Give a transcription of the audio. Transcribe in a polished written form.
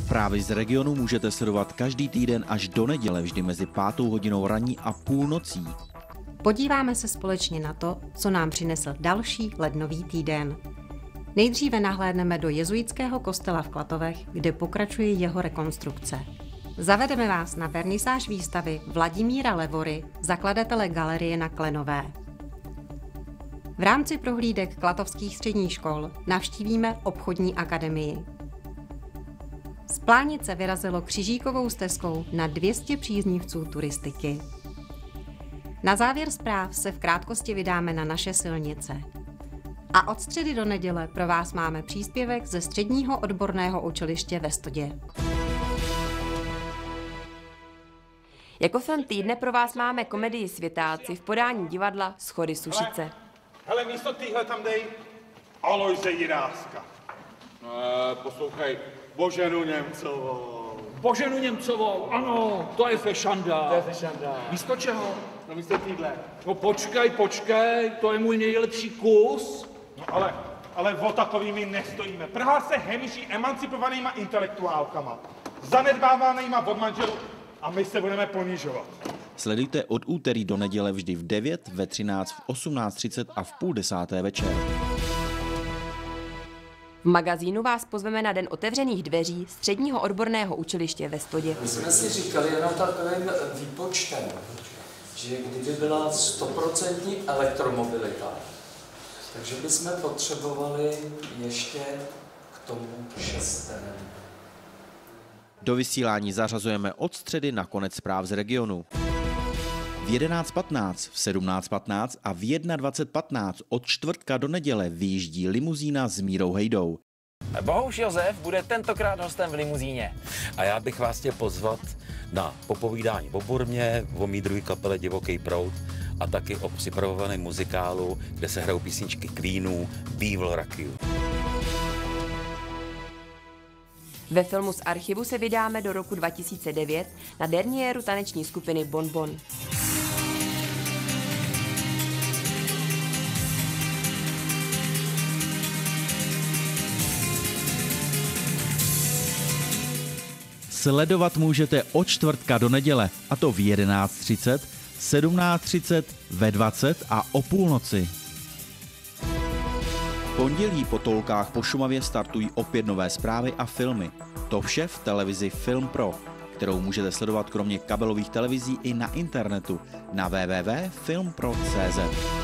Zprávy z regionu můžete sledovat každý týden až do neděle, vždy mezi 5. hodinou ranní a půlnocí. Podíváme se společně na to, co nám přinesl další lednový týden. Nejdříve nahlédneme do jezuitského kostela v Klatovech, kde pokračuje jeho rekonstrukce. Zavedeme vás na vernisáž výstavy Vladimíra Levory, zakladatele galerie na Klenové. V rámci prohlídek klatovských středních škol navštívíme obchodní akademii. Z Plánice vyrazilo křižíkovou stezkou na 200 příznivců turistiky. Na závěr zpráv se v krátkosti vydáme na naše silnice. A od středy do neděle pro vás máme příspěvek ze Středního odborného učiliště ve Stodě. Jako film týdne pro vás máme komedii Světáci v podání divadla Schody Sušice. Hele, místo týhle tam dej Alojze Jiráska. Poslouchej, Boženu Němcovou. Boženu Němcovou, ano, to je fešanda. To je fešanda. Místo čeho? No místo týhle. No počkej, to je můj nejlepší kus. No ale o takovými nestojíme. Praha se hemží emancipovanýma intelektuálkama, zanedbávanýma od manželů a my se budeme ponižovat. Sledujte od úterý do neděle vždy v 9, ve 13, v 18:30 a v 9:30 večer. V magazínu vás pozveme na den otevřených dveří Středního odborného učiliště ve Stodě. My jsme si říkali jenom takovým výpočtem, že kdyby byla 100% elektromobilita, takže bychom potřebovali ještě k tomu 6. Do vysílání zařazujeme od středy na konec zpráv z regionu. V 11:15, v 17:15 a v 21:15 od čtvrtka do neděle vyjíždí limuzína s Mírou Hejdou. Bohuš Josef bude tentokrát hostem v limuzíně. A já bych vás chtěl pozvat na popovídání o Burmě, o mý druhé kapele Divoký proud a taky o připravovaném muzikálu, kde se hrajou písničky Queenů, Bývl Rakiu. Ve filmu z archivu se vydáme do roku 2009 na derniéru taneční skupiny Bon Bon. Sledovat můžete od čtvrtka do neděle, a to v 11:30, 17:30, ve 20 a o půlnoci. V pondělí po Tolkách po Šumavě startují opět nové zprávy a filmy. To vše v televizi Film Pro, kterou můžete sledovat kromě kabelových televizí i na internetu na www.filmpro.cz.